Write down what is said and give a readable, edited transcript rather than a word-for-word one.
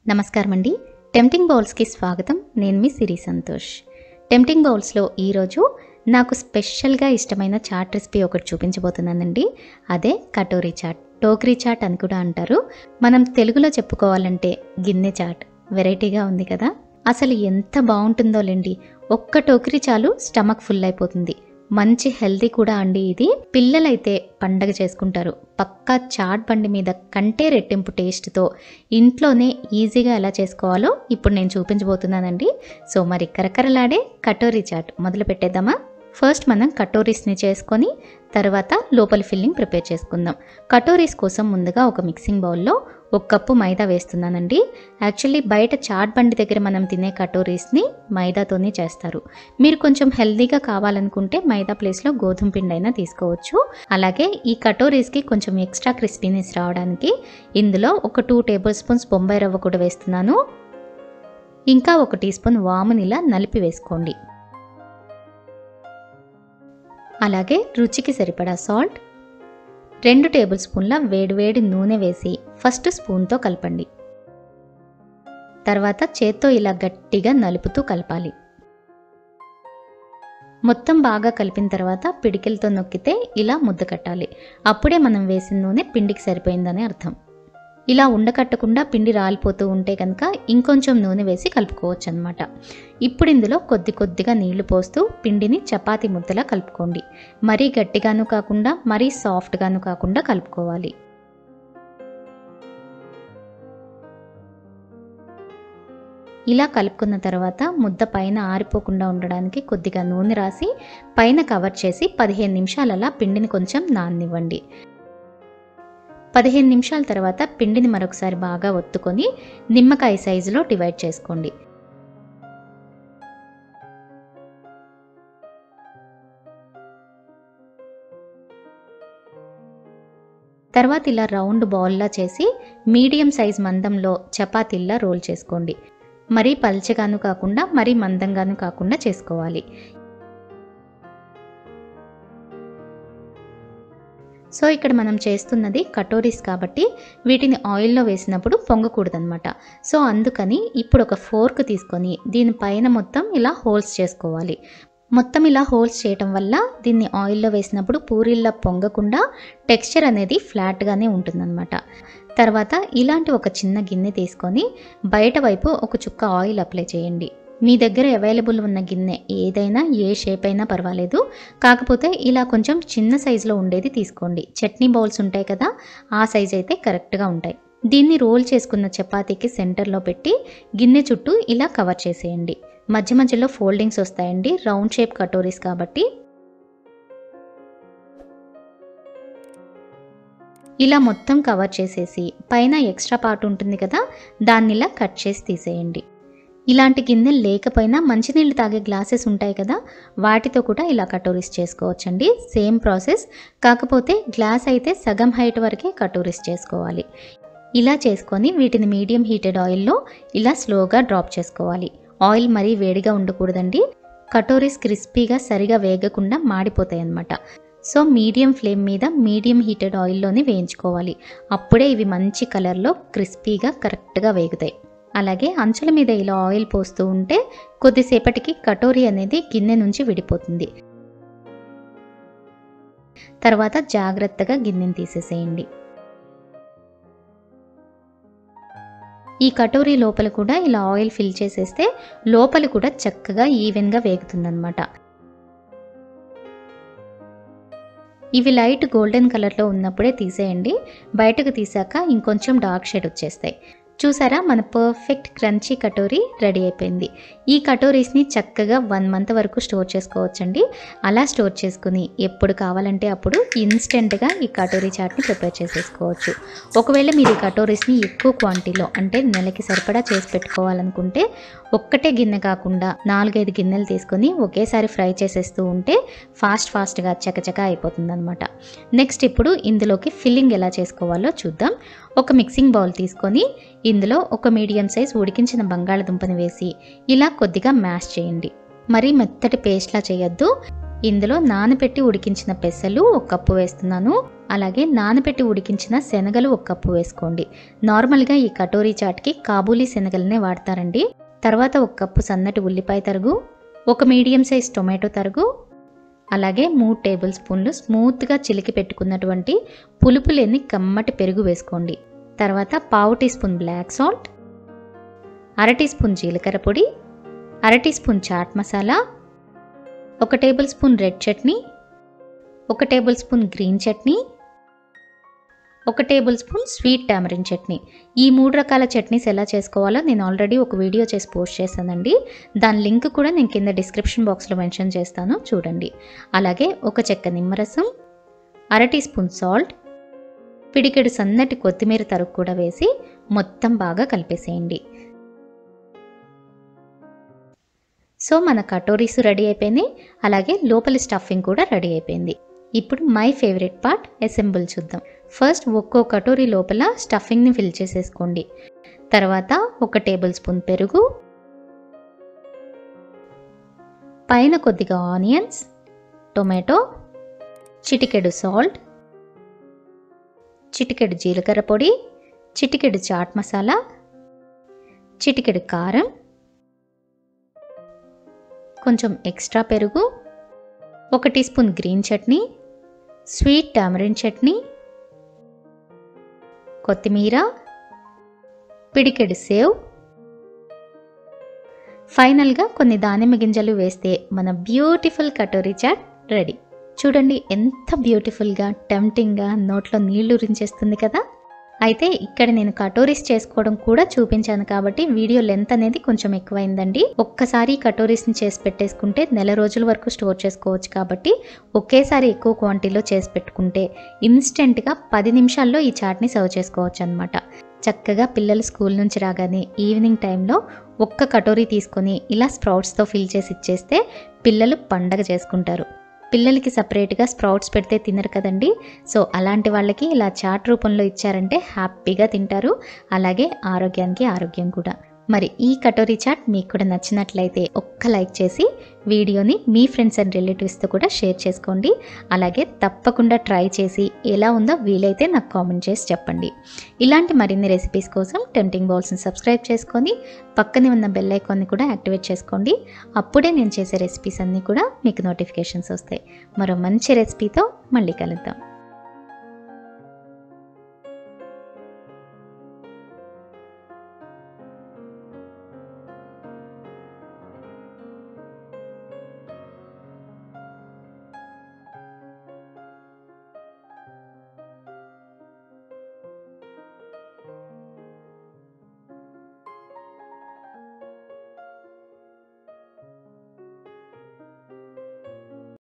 నమస్కారం అండి. టెంప్టింగ్ బౌల్స్కి స్వాగతం. నేను మీ సిరి సంతోష్. టెంప్టింగ్ బౌల్స్లో ఈరోజు నాకు స్పెషల్గా ఇష్టమైన చాట్ రెసిపీ ఒకటి చూపించబోతున్నానండి. అదే కటోరీ చాట్, టోకరీ చాట్ అని కూడా అంటారు. మనం తెలుగులో చెప్పుకోవాలంటే గిన్నె చాట్. వెరైటీగా ఉంది కదా. అసలు ఎంత బాగుంటుందోలేండి. ఒక్క టోకరీ చాలు స్టమక్ ఫుల్ అయిపోతుంది. మంచి హెల్తీ కూడా అండి. ఇది పిల్లలైతే పండగ చేసుకుంటారు. పక్కా చాట్ బండి మీద కంటే రెట్టింపు టేస్ట్తో ఇంట్లోనే ఈజీగా ఎలా చేసుకోవాలో ఇప్పుడు నేను చూపించబోతున్నానండి. సో మరి కరకరలాడే కటోరీ చాట్ మొదలు పెట్టేద్దామా? ఫస్ట్ మనం కటోరీస్ని చేసుకొని తర్వాత లోపల ఫిల్లింగ్ ప్రిపేర్ చేసుకుందాం. కటోరీస్ కోసం ముందుగా ఒక మిక్సింగ్ బౌల్లో 1 కప్పు మైదా వేస్తున్నానండి. యాక్చువల్లీ బయట చాట్ బండి దగ్గర మనం తినే కటోరీస్ని మైదాతోనే చేస్తారు. మీరు కొంచెం హెల్తీగా కావాలనుకుంటే మైదా ప్లేస్లో గోధుమ పిండి అయినా తీసుకోవచ్చు. అలాగే ఈ కటోరీస్కి కొంచెం ఎక్స్ట్రా క్రిస్పీనెస్ రావడానికి ఇందులో ఒక 2 టేబుల్ స్పూన్స్ బొంబాయి రవ్వ కూడా వేస్తున్నాను. ఇంకా 1 టీ స్పూన్ వాముని ఇలా నలిపి వేసుకోండి. అలాగే రుచికి సరిపడా సాల్ట్, 2 టేబుల్ స్పూన్ల వేడివేడి నూనె వేసి ఫస్ట్ స్పూన్తో కలపండి. తర్వాత చేత్తో ఇలా గట్టిగా నలుపుతూ కలపాలి. మొత్తం బాగా కలిపిన తర్వాత పిడికిలతో నొక్కితే ఇలా ముద్ద కట్టాలి. అప్పుడే మనం వేసిన నూనె పిండికి సరిపోయిందని అర్థం. ఇలా ఉండకట్టకుండా పిండి రాలిపోతూ ఉంటే కనుక ఇంకొంచెం నూనె వేసి కలుపుకోవచ్చు అనమాట. ఇప్పుడు ఇందులో కొద్దిగా నీళ్లు పోస్తూ పిండిని చపాతీ ముద్దలా కలుపుకోండి. మరీ గట్టిగాను కాకుండా మరీ సాఫ్ట్గాను కాకుండా కలుపుకోవాలి. ఇలా కలుపుకున్న తర్వాత ముద్ద పైన ఆరిపోకుండా ఉండడానికి కొద్దిగా నూనె రాసి పైన కవర్ చేసి 15 నిమిషాలు అలా పిండిని కొంచెం నాననివ్వండి. 15 నిమిషాల తర్వాత పిండిని మరొకసారి బాగా ఒత్తుకొని నిమ్మకాయ సైజులో డివైడ్ చేసుకోండి. తర్వాత ఇలా రౌండ్ బాల్లా చేసి మీడియం సైజ్ మందంలో చపాతీల్లా రోల్ చేసుకోండి. మరీ పల్చగాను కాకుండా మరీ మందంగాను కాకుండా చేసుకోవాలి. సో ఇక్కడ మనం చేస్తున్నది కటోరీస్ కాబట్టి వీటిని ఆయిల్లో వేసినప్పుడు పొంగకూడదనమాట. సో అందుకని ఇప్పుడు ఒక ఫోర్క్ తీసుకొని దీనిపైన మొత్తం ఇలా హోల్స్ చేసుకోవాలి. మొత్తం ఇలా హోల్స్ చేయటం వల్ల దీన్ని ఆయిల్లో వేసినప్పుడు పూరీల్లా పొంగకుండా టెక్స్చర్ అనేది ఫ్లాట్గానే ఉంటుందన్నమాట. తర్వాత ఇలాంటి ఒక చిన్న గిన్నె తీసుకొని బయట వైపు ఒక చుక్క ఆయిల్ అప్లై చేయండి. మీ దగ్గర అవైలబుల్ ఉన్న గిన్నె ఏదైనా ఏ షేప్ అయినా పర్వాలేదు. కాకపోతే ఇలా కొంచెం చిన్న సైజులో ఉండేది తీసుకోండి. చట్నీ బౌల్స్ ఉంటాయి కదా, ఆ సైజ్ అయితే కరెక్ట్గా ఉంటాయి. దీన్ని రోల్ చేసుకున్న చపాతీకి సెంటర్లో పెట్టి గిన్నె చుట్టూ ఇలా కవర్ చేసేయండి. మధ్య మధ్యలో ఫోల్డింగ్స్ వస్తాయండి, రౌండ్ షేప్ కటోరీస్ కాబట్టి. ఇలా మొత్తం కవర్ చేసేసి పైన ఎక్స్ట్రా పార్ట్ ఉంటుంది కదా, దాన్ని ఇలా కట్ చేసి తీసేయండి. ఇలాంటి గిన్నెలు లేకపోయినా మంచినీళ్ళు తాగే గ్లాసెస్ ఉంటాయి కదా, వాటితో కూడా ఇలా కటోరీస్ చేసుకోవచ్చండి. సేమ్ ప్రాసెస్, కాకపోతే గ్లాస్ అయితే సగం హైట్ వరకే కటోరీస్ చేసుకోవాలి. ఇలా చేసుకొని వీటిని మీడియం హీటెడ్ ఆయిల్లో ఇలా స్లోగా డ్రాప్ చేసుకోవాలి. ఆయిల్ మరీ వేడిగా ఉండకూడదండి. కటోరీస్ క్రిస్పీగా సరిగా వేగకుండా మాడిపోతాయి అన్నమాట. సో మీడియం ఫ్లేమ్ మీద మీడియం హీటెడ్ ఆయిల్లోనే వేయించుకోవాలి. అప్పుడే ఇవి మంచి కలర్లో క్రిస్పీగా కరెక్ట్గా వేగుతాయి. అలాగే అంచుల మీద ఇలా ఆయిల్ పోస్తూ ఉంటే కొద్దిసేపటికి కటోరీ అనేది గిన్నె నుంచి విడిపోతుంది. తర్వాత జాగ్రత్తగా గిన్నెని తీసేసేయండి. ఈ కటోరీ లోపల కూడా ఇలా ఆయిల్ ఫిల్ చేసేస్తే లోపల కూడా చక్కగా ఈవెన్గా వేగుతుందన్నమాట. ఇవి లైట్ గోల్డెన్ కలర్లో ఉన్నప్పుడే తీసేయండి. బయటకు తీసాక ఇంకొంచెం డార్క్ షేడ్ వచ్చేస్తాయి. చూసారా, మన పర్ఫెక్ట్ క్రంచీ కటోరీ రెడీ అయిపోయింది. ఈ కటోరీస్ని చక్కగా 1 మంత్ వరకు స్టోర్ చేసుకోవచ్చండి. అలా స్టోర్ చేసుకుని ఎప్పుడు కావాలంటే అప్పుడు ఇన్స్టెంట్గా ఈ కటోరీ చాట్ని ప్రిపేర్ చేసేసుకోవచ్చు. ఒకవేళ మీరు ఈ కటోరీస్ని ఎక్కువ క్వాంటిటీలో అంటే నెలకి సరిపడా చేసి పెట్టుకోవాలనుకుంటే ఒక్కటే గిన్నె కాకుండా 4-5 గిన్నెలు తీసుకొని ఒకేసారి ఫ్రై చేసేస్తూ ఉంటే ఫాస్ట్గా చకచక అయిపోతుంది అనమాట. నెక్స్ట్ ఇప్పుడు ఇందులోకి ఫిల్లింగ్ ఎలా చేసుకోవాలో చూద్దాం. ఒక మిక్సింగ్ బౌల్ తీసుకొని ఇందులో ఒక మీడియం సైజ్ ఉడికించిన బంగాళదుంపని వేసి ఇలా కొద్దిగా మ్యాష్ చేయండి. మరీ మెత్తటి పేస్ట్లా చేయొద్దు. ఇందులో నానబెట్టి ఉడికించిన పెసలు 1 కప్పు వేస్తున్నాను. అలాగే నానబెట్టి ఉడికించిన శనగలు 1 కప్పు వేసుకోండి. నార్మల్గా ఈ కటోరీ చాట్కి కాబూలీ శనగలనే వాడతారండి. తర్వాత 1 కప్పు సన్నటి ఉల్లిపాయ తరుగు, 1 మీడియం సైజ్ టొమాటో తరుగు, అలాగే 3 టేబుల్ స్పూన్లు స్మూత్గా చిలికి పెట్టుకున్నటువంటి పులుపు లేని కమ్మటి పెరుగు వేసుకోండి. తర్వాత 1/2 teaspoon black salt, 1/2 teaspoon జీలకర్ర పొడి, 1/2 teaspoon chaat masala, 1 tablespoon red chutney, 1 tablespoon green chutney, 1 tablespoon sweet tamarind chutney. ఈ 3 రకాల చట్నీస్ ఎలా చేసుకోవాలో నేను ఆల్రెడీ ఒక వీడియో చేసి పోస్ట్ చేశానండి. దాని లింక్ కూడా నేను కింద డిస్క్రిప్షన్ బాక్స్లో మెన్షన్ చేస్తాను, చూడండి. అలాగే 1 చెక్క నిమ్మరసం, 1/2 టీ స్పూన్ సాల్ట్, పిడికెడు సన్నటి కొత్తిమీర తరుగు కూడా వేసి మొత్తం బాగా కలిపేసేయండి. సో మన కటోరీస్ రెడీ అయిపోయినాయి. అలాగే లోపలి స్టఫింగ్ కూడా రెడీ అయిపోయింది. ఇప్పుడు మై ఫేవరెట్ పార్ట్ అసెంబుల్ చూద్దాం. ఫస్ట్ ఒక్కో కటోరీ లోపల స్టఫింగ్ని ఫిల్ చేసేసుకోండి. తర్వాత 1 టేబుల్ స్పూన్ పెరుగు, పైన కొద్దిగా ఆనియన్స్, టొమాటో, చిటికెడు సాల్ట్, చిటికెడు జీలకర్ర పొడి, చిటికెడు చాట్ మసాలా, చిటికెడు కారం, కొంచెం ఎక్స్ట్రా పెరుగు, 1 teaspoon green chutney, sweet tamarind chutney, కొత్తిమీర, పిడికెడు సేవ్, ఫైనల్గా కొన్ని దానిమ్మ గింజలు వేస్తే మన బ్యూటిఫుల్ కటోరీ చాట్ రెడీ. చూడండి ఎంత బ్యూటిఫుల్గా, టెంప్టింగ్గా, నోట్లో నీళ్లు ఊరించేస్తుంది కదా. అయితే ఇక్కడ నేను కటోరీస్ చేసుకోవడం కూడా చూపించాను కాబట్టి వీడియో లెంత్ అనేది కొంచెం ఎక్కువైందండి. ఒక్కసారి కటోరీస్ని చేసి పెట్టేసుకుంటే నెల రోజుల వరకు స్టోర్ చేసుకోవచ్చు కాబట్టి ఒకేసారి ఎక్కువ క్వాంటిటీలో చేసి పెట్టుకుంటే ఇన్స్టెంట్గా 10 నిమిషాల్లో ఈ చాట్ని సర్వ్ చేసుకోవచ్చు అనమాట. చక్కగా పిల్లలు స్కూల్ నుంచి రాగానే ఈవినింగ్ టైంలో 1 కటోరీ తీసుకొని ఇలా స్ప్రౌట్స్తో ఫిల్ చేసి ఇచ్చేస్తే పిల్లలు పండగ చేసుకుంటారు. పిల్లలకి సపరేట్గా స్ప్రౌట్స్ పెడితే తినరు కదండి. సో అలాంటి వాళ్ళకి ఇలా చాట్ రూపంలో ఇచ్చారంటే హ్యాపీగా తింటారు. అలాగే ఆరోగ్యానికి ఆరోగ్యం కూడా. మరి ఈ కటోరీ చాట్ మీకు కూడా నచ్చినట్లయితే ఒక్క లైక్ చేసి వీడియోని మీ ఫ్రెండ్స్ అండ్ రిలేటివ్స్తో కూడా షేర్ చేసుకోండి. అలాగే తప్పకుండా ట్రై చేసి ఎలా ఉందో వీలైతే నాకు కామెంట్ చేసి చెప్పండి. ఇలాంటి మరిన్ని రెసిపీస్ కోసం టెంప్టింగ్ బౌల్స్ని సబ్స్క్రైబ్ చేసుకొని పక్కనే ఉన్న బెల్ ఐకాన్ని కూడా యాక్టివేట్ చేసుకోండి. అప్పుడే నేను చేసే రెసిపీస్ అన్నీ కూడా మీకు నోటిఫికేషన్స్ వస్తాయి. మరో మంచి రెసిపీతో మళ్ళీ కలుద్దాం.